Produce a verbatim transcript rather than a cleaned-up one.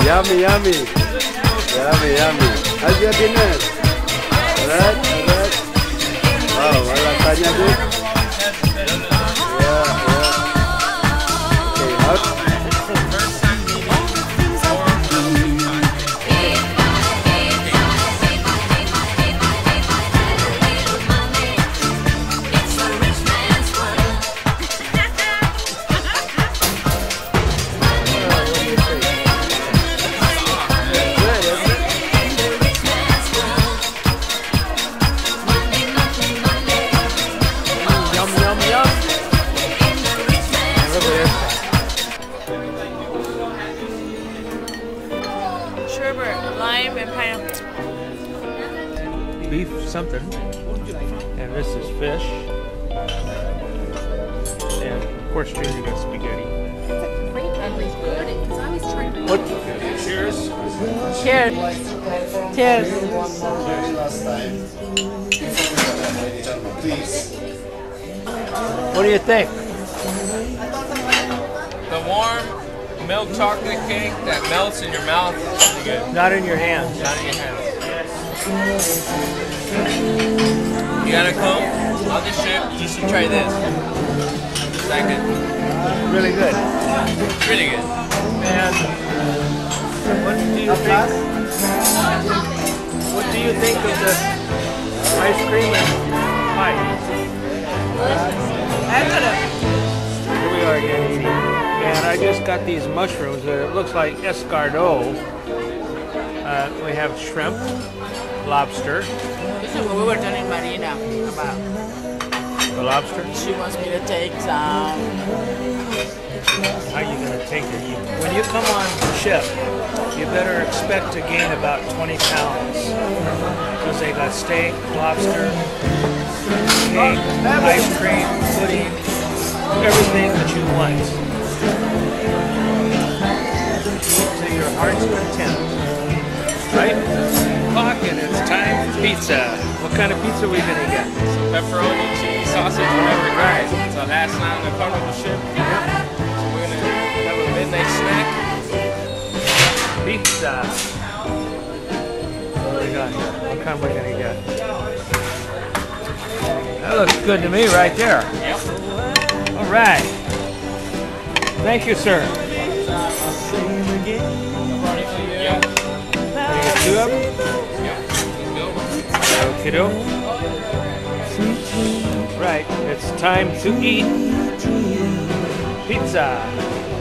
Yummy, yummy. Yummy, yummy. How's your dinner? Alright, alright. Wow, rasanya good. Yeah, yeah. Okay, hot. Sherbet, lime, and pineapple. Beef something. And this is fish. And of course, Junior got spaghetti. What? Cheers. Cheers. Cheers. What do you think? The warm milk chocolate cake that melts in your mouth is pretty good. Not in your hands. Not in your hands. You gotta come on the ship. You should try this. Is that good? Really good. Really good. And what do you think? What do you think of the ice cream and pie? Here we are again eating. And I just got these mushrooms. It looks like escargot. Uh, we have shrimp, lobster. This is what we were telling Marina about. The lobster? She wants me to take some. How are you going to take it? You, when you come on ship, you better expect to gain about twenty pounds. Because they got steak, lobster, cake, ice cream, pudding, everything that you want. To your heart's content. Right? Clock and it's time for pizza. What kind of pizza are we going to get? Some pepperoni, cheese, sausage, whatever. Right. So last night on the Carnival ship. Yep. So we're gonna have a midnight snack. Pizza. What do we got here? What kind are we going to get? That looks good to me right there. Yep. All right. Thank you, sir. Yep. Two of them? Yep. Okie doke. Right, it's time to eat pizza.